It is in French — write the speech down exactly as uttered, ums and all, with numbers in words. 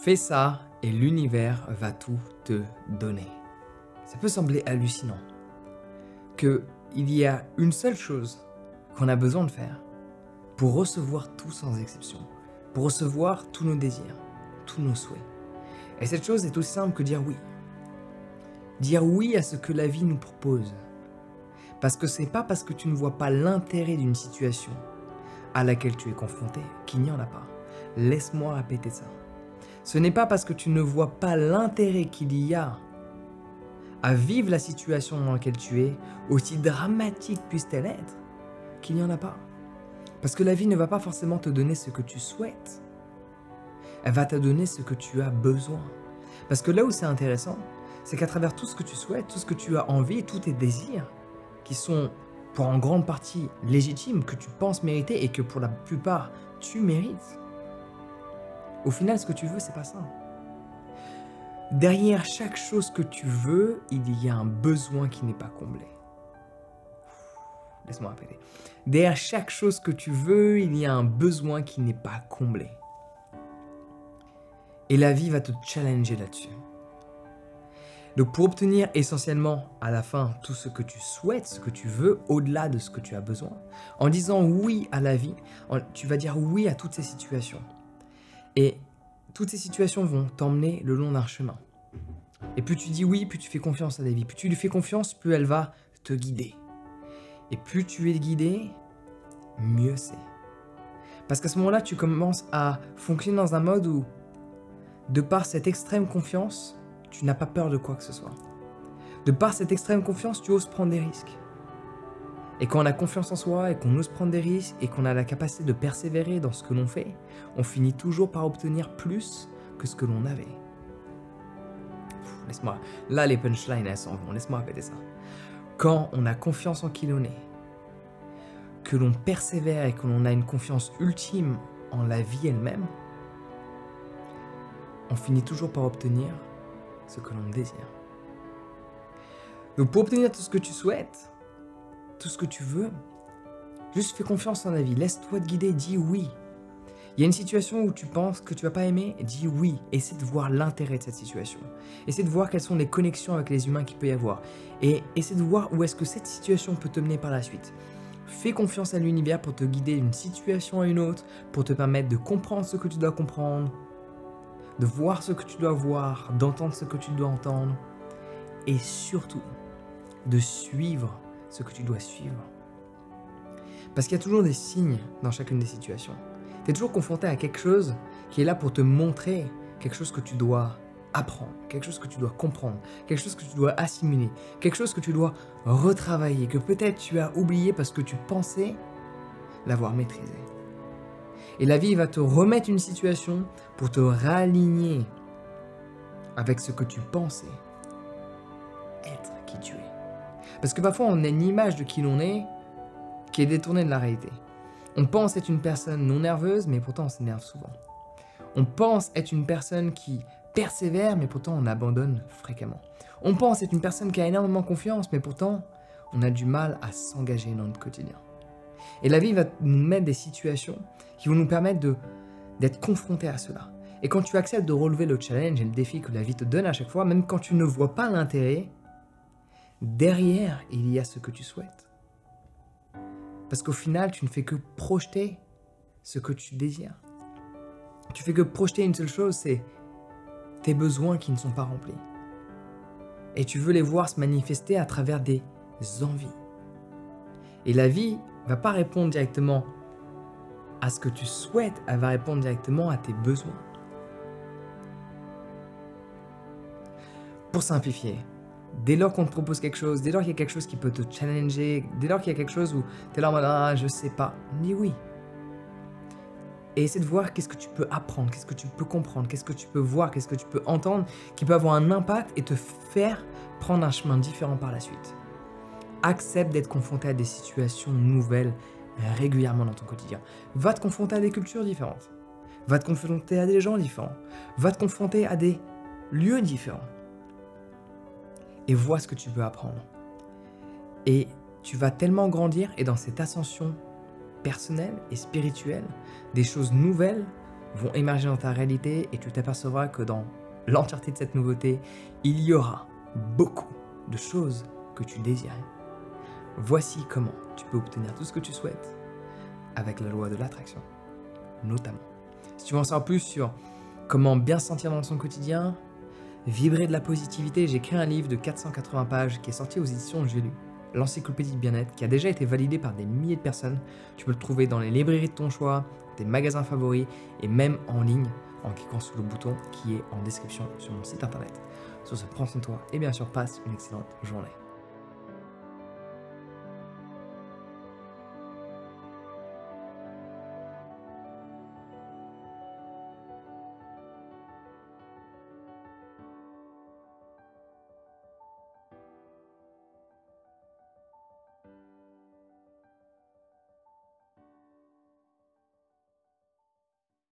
Fais ça et l'univers va tout te donner. Ça peut sembler hallucinant qu'il y a une seule chose qu'on a besoin de faire pour recevoir tout sans exception, pour recevoir tous nos désirs, tous nos souhaits. Et cette chose est aussi simple que dire oui. Dire oui à ce que la vie nous propose. Parce que c'est pas parce que tu ne vois pas l'intérêt d'une situation à laquelle tu es confronté qu'il n'y en a pas. Laisse-moi répéter ça. Ce n'est pas parce que tu ne vois pas l'intérêt qu'il y a à vivre la situation dans laquelle tu es, aussi dramatique puisse-t-elle être, qu'il n'y en a pas. Parce que la vie ne va pas forcément te donner ce que tu souhaites. Elle va te donner ce que tu as besoin. Parce que là où c'est intéressant, c'est qu'à travers tout ce que tu souhaites, tout ce que tu as envie, tous tes désirs, qui sont pour en grande partie légitimes, que tu penses mériter et que pour la plupart tu mérites, au final ce que tu veux, c'est pas ça. Derrière chaque chose que tu veux, il y a un besoin qui n'est pas comblé. Laisse-moi répéter. Derrière chaque chose que tu veux, il y a un besoin qui n'est pas comblé. Et la vie va te challenger là-dessus. Donc pour obtenir essentiellement à la fin tout ce que tu souhaites, ce que tu veux, au-delà de ce que tu as besoin, en disant oui à la vie, tu vas dire oui à toutes ces situations. Et toutes ces situations vont t'emmener le long d'un chemin. Et plus tu dis oui, plus tu fais confiance à la vie. Plus tu lui fais confiance, plus elle va te guider. Et plus tu es guidé, mieux c'est. Parce qu'à ce moment-là, tu commences à fonctionner dans un mode où, de par cette extrême confiance, tu n'as pas peur de quoi que ce soit. De par cette extrême confiance, tu oses prendre des risques. Et quand on a confiance en soi et qu'on ose prendre des risques et qu'on a la capacité de persévérer dans ce que l'on fait, on finit toujours par obtenir plus que ce que l'on avait. Laisse-moi, là les punchlines elles s'en vont, laisse-moi répéter ça. Quand on a confiance en qui l'on est, que l'on persévère et que l'on a une confiance ultime en la vie elle-même, on finit toujours par obtenir ce que l'on désire. Donc pour obtenir tout ce que tu souhaites, tout ce que tu veux, juste fais confiance en la vie, laisse-toi te guider, dis oui. Il y a une situation où tu penses que tu vas pas aimer, dis oui, essaie de voir l'intérêt de cette situation. Essaie de voir quelles sont les connexions avec les humains qu'il peut y avoir. Et essaie de voir où est-ce que cette situation peut te mener par la suite. Fais confiance à l'univers pour te guider d'une situation à une autre, pour te permettre de comprendre ce que tu dois comprendre, de voir ce que tu dois voir, d'entendre ce que tu dois entendre, et surtout, de suivre ce que tu dois suivre. Parce qu'il y a toujours des signes dans chacune des situations. Tu es toujours confronté à quelque chose qui est là pour te montrer quelque chose que tu dois apprendre, quelque chose que tu dois comprendre, quelque chose que tu dois assimiler, quelque chose que tu dois retravailler, que peut-être tu as oublié parce que tu pensais l'avoir maîtrisé. Et la vie va te remettre une situation pour te réaligner avec ce que tu pensais être qui tu es. Parce que parfois on a une image de qui l'on est qui est détournée de la réalité. On pense être une personne non nerveuse, mais pourtant on s'énerve souvent. On pense être une personne qui persévère, mais pourtant on abandonne fréquemment. On pense être une personne qui a énormément confiance, mais pourtant on a du mal à s'engager dans notre quotidien. Et la vie va nous mettre des situations qui vont nous permettre de, d'être confrontés à cela. Et quand tu acceptes de relever le challenge et le défi que la vie te donne à chaque fois, même quand tu ne vois pas l'intérêt, derrière il y a ce que tu souhaites. Parce qu'au final, tu ne fais que projeter ce que tu désires. Tu fais que projeter une seule chose, c'est tes besoins qui ne sont pas remplis. Et tu veux les voir se manifester à travers des envies. Et la vie ne va pas répondre directement à ce que tu souhaites, elle va répondre directement à tes besoins. Pour simplifier, dès lors qu'on te propose quelque chose, dès lors qu'il y a quelque chose qui peut te challenger, dès lors qu'il y a quelque chose où tu es là en mode « Ah, je sais pas », dis oui. Et essaie de voir qu'est-ce que tu peux apprendre, qu'est-ce que tu peux comprendre, qu'est-ce que tu peux voir, qu'est-ce que tu peux entendre, qui peut avoir un impact et te faire prendre un chemin différent par la suite. Accepte d'être confronté à des situations nouvelles régulièrement dans ton quotidien. Va te confronter à des cultures différentes. Va te confronter à des gens différents. Va te confronter à des lieux différents. Et vois ce que tu peux apprendre. Et tu vas tellement grandir et dans cette ascension personnelle et spirituelle, des choses nouvelles vont émerger dans ta réalité et tu t'apercevras que dans l'entièreté de cette nouveauté, il y aura beaucoup de choses que tu désirais. Voici comment tu peux obtenir tout ce que tu souhaites avec la loi de l'attraction, notamment. Si tu veux en savoir plus sur comment bien se sentir dans son quotidien, vibrer de la positivité, j'ai écrit un livre de quatre cent quatre-vingts pages qui est sorti aux éditions J'ai lu, l'encyclopédie de bien-être, qui a déjà été validé par des milliers de personnes. Tu peux le trouver dans les librairies de ton choix, tes magasins favoris et même en ligne en cliquant sur le bouton qui est en description sur mon site internet. Sur ce, prends soin de toi et bien sûr passe une excellente journée.